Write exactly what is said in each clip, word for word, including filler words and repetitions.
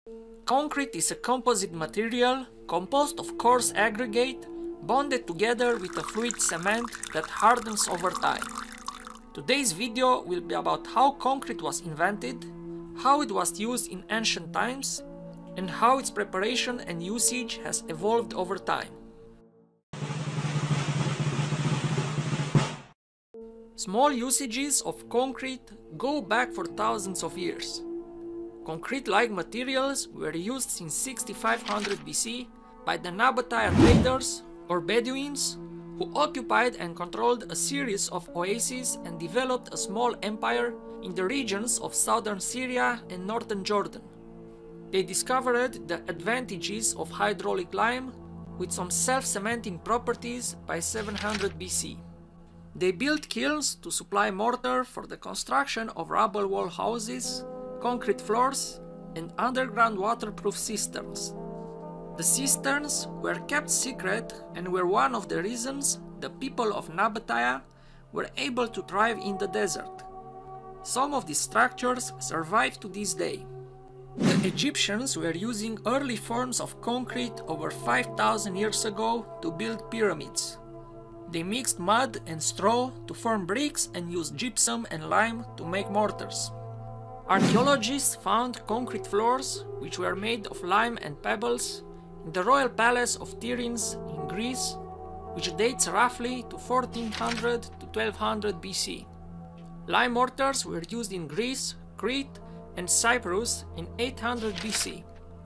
Concrete is a composite material composed of coarse aggregate bonded together with a fluid cement that hardens over time. Today's video will be about how concrete was invented, how it was used in ancient times, and how its preparation and usage has evolved over time. Small usages of concrete go back for thousands of years. Concrete-like materials were used since sixty-five hundred B C by the Nabataea traders or Bedouins who occupied and controlled a series of oases and developed a small empire in the regions of southern Syria and northern Jordan. They discovered the advantages of hydraulic lime with some self-cementing properties by seven hundred B C. They built kilns to supply mortar for the construction of rubble wall houses, concrete floors, and underground waterproof cisterns. The cisterns were kept secret and were one of the reasons the people of Nabataea were able to thrive in the desert. Some of these structures survive to this day. The Egyptians were using early forms of concrete over five thousand years ago to build pyramids. They mixed mud and straw to form bricks and used gypsum and lime to make mortars. Archaeologists found concrete floors which were made of lime and pebbles in the royal palace of Tiryns in Greece, which dates roughly to fourteen hundred to twelve hundred B C. Lime mortars were used in Greece, Crete, and Cyprus in eight hundred B C.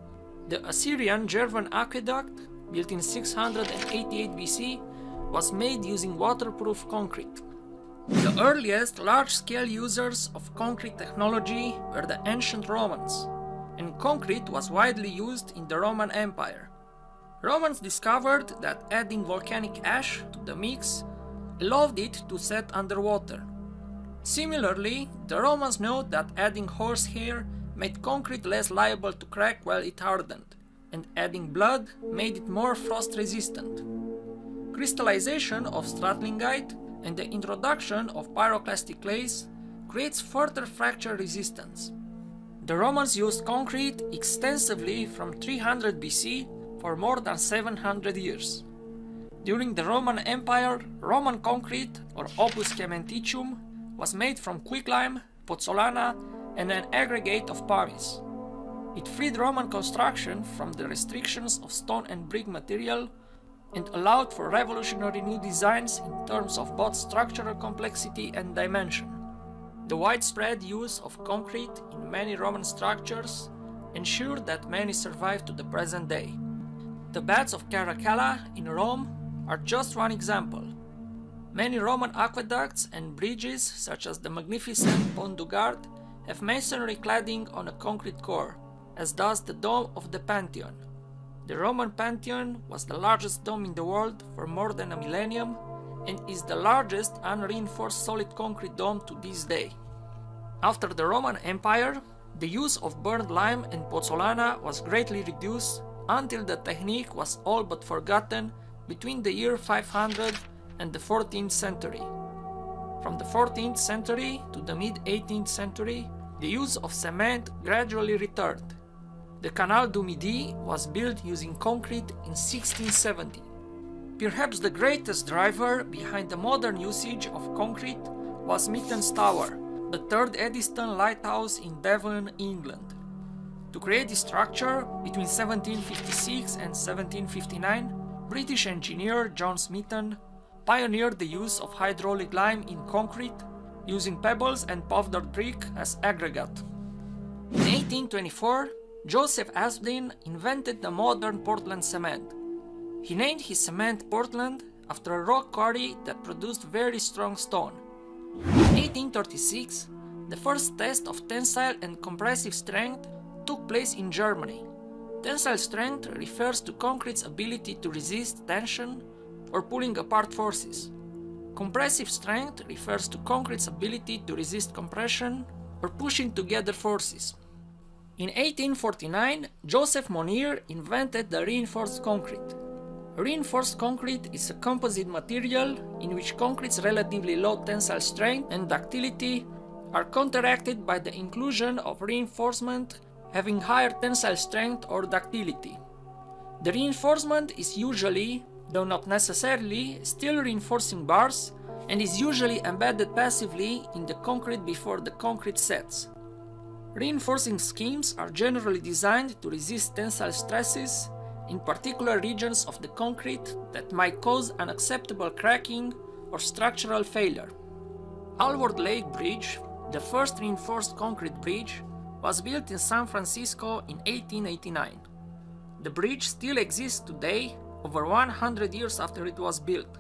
The Assyrian Jervan aqueduct, built in six hundred eighty-eight B C, was made using waterproof concrete. The earliest large-scale users of concrete technology were the ancient Romans, and concrete was widely used in the Roman Empire. Romans discovered that adding volcanic ash to the mix allowed it to set underwater. Similarly, the Romans knew that adding horsehair made concrete less liable to crack while it hardened, and adding blood made it more frost-resistant. Crystallization of stratlingite and the introduction of pyroclastic clays creates further fracture resistance. The Romans used concrete extensively from three hundred B C for more than seven hundred years. During the Roman Empire, Roman concrete, or opus caementicium, was made from quicklime, pozzolana, and an aggregate of pumice. It freed Roman construction from the restrictions of stone and brick material and allowed for revolutionary new designs in terms of both structural complexity and dimension. The widespread use of concrete in many Roman structures ensured that many survive to the present day. The baths of Caracalla in Rome are just one example. Many Roman aqueducts and bridges, such as the magnificent Pont du Gard, have masonry cladding on a concrete core, as does the dome of the Pantheon. The Roman Pantheon was the largest dome in the world for more than a millennium and is the largest unreinforced solid concrete dome to this day. After the Roman Empire, the use of burned lime and pozzolana was greatly reduced until the technique was all but forgotten between the year five hundred and the fourteenth century. From the fourteenth century to the mid eighteenth century, the use of cement gradually returned. The Canal du Midi was built using concrete in sixteen seventy. Perhaps the greatest driver behind the modern usage of concrete was Mitton's Tower, the third Eddystone lighthouse in Devon, England. To create this structure, between seventeen fifty-six and seventeen fifty-nine, British engineer John Mitton pioneered the use of hydraulic lime in concrete, using pebbles and powdered brick as aggregate. In eighteen twenty-four, Joseph Aspdin invented the modern Portland cement. He named his cement Portland after a rock quarry that produced very strong stone. In eighteen thirty-six, the first test of tensile and compressive strength took place in Germany. Tensile strength refers to concrete's ability to resist tension or pulling apart forces. Compressive strength refers to concrete's ability to resist compression or pushing together forces. In eighteen forty-nine, Joseph Monier invented the reinforced concrete. Reinforced concrete is a composite material in which concrete's relatively low tensile strength and ductility are counteracted by the inclusion of reinforcement having higher tensile strength or ductility. The reinforcement is usually, though not necessarily, steel reinforcing bars and is usually embedded passively in the concrete before the concrete sets. Reinforcing schemes are generally designed to resist tensile stresses in particular regions of the concrete that might cause unacceptable cracking or structural failure. Alvord Lake Bridge, the first reinforced concrete bridge, was built in San Francisco in eighteen eighty-nine. The bridge still exists today, over one hundred years after it was built.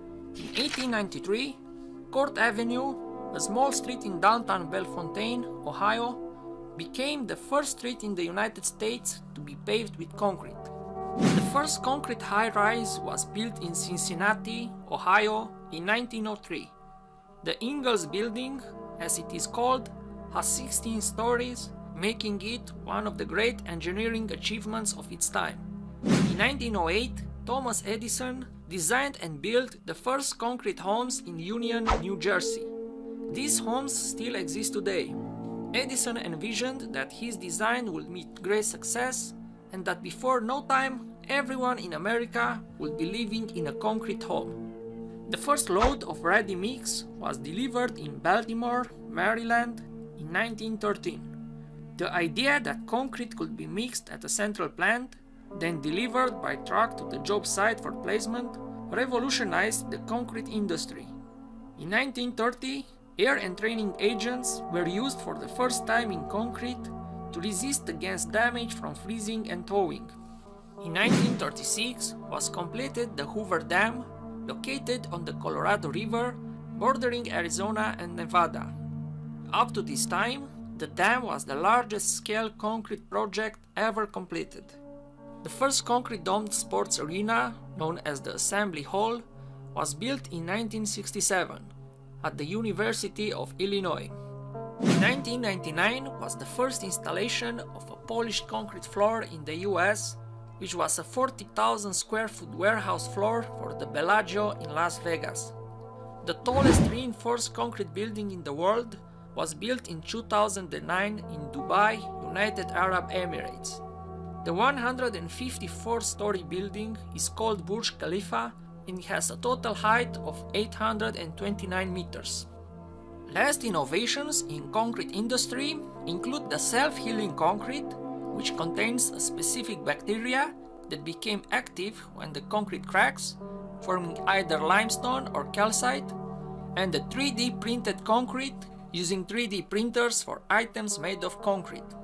In eighteen ninety-three, Court Avenue, a small street in downtown Bellefontaine, Ohio, became the first street in the United States to be paved with concrete. The first concrete high-rise was built in Cincinnati, Ohio in nineteen oh three. The Ingalls Building, as it is called, has sixteen stories, making it one of the great engineering achievements of its time. In nineteen oh eight, Thomas Edison designed and built the first concrete homes in Union, New Jersey. These homes still exist today. Edison envisioned that his design would meet great success and that before no time, everyone in America would be living in a concrete home. The first load of ready mix was delivered in Baltimore, Maryland in nineteen thirteen. The idea that concrete could be mixed at a central plant, then delivered by truck to the job site for placement, revolutionized the concrete industry. In nineteen thirty, air entraining agents were used for the first time in concrete to resist against damage from freezing and thawing. In nineteen thirty-six was completed the Hoover Dam, located on the Colorado River, bordering Arizona and Nevada. Up to this time, the dam was the largest scale concrete project ever completed. The first concrete domed sports arena, known as the Assembly Hall, was built in nineteen sixty-seven at the University of Illinois. In nineteen ninety-nine was the first installation of a polished concrete floor in the U S, which was a forty thousand square foot warehouse floor for the Bellagio in Las Vegas. The tallest reinforced concrete building in the world was built in two thousand nine in Dubai, United Arab Emirates. The one hundred fifty-four story building is called Burj Khalifa and it has a total height of eight hundred twenty-nine meters. Last innovations in concrete industry include the self-healing concrete, which contains a specific bacteria that became active when the concrete cracks, forming either limestone or calcite, and the three D printed concrete using three D printers for items made of concrete.